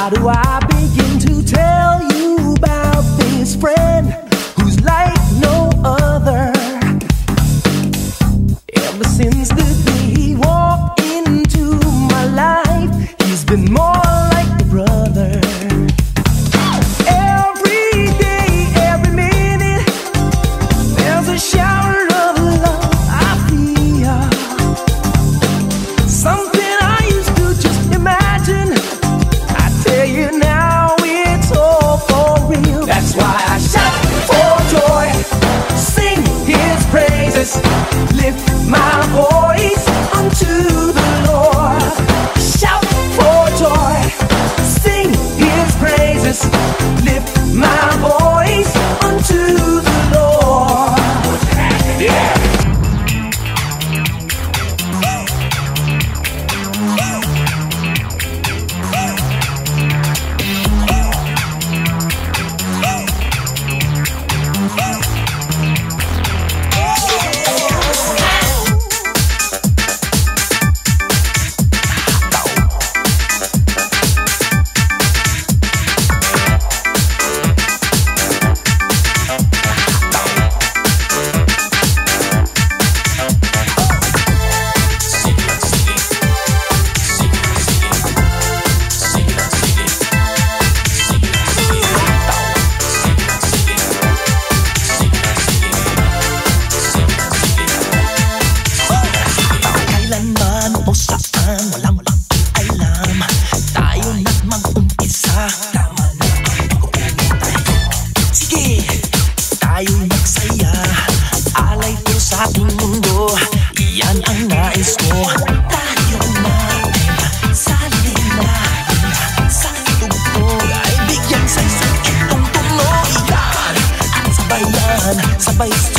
How do I begin to tell you about this friend who's like no other? Ever since the day he walked into my life, he's been more like a brother. Every day, every minute, there's a shower of love I feel. Something I used to just imagine, I tell you now it's all for real. That's why I shout for joy, sing his praises, lift my voice unto the Lord. Shout for joy, sing his praises, lift my voice unto the Lord. Yeah. Sabay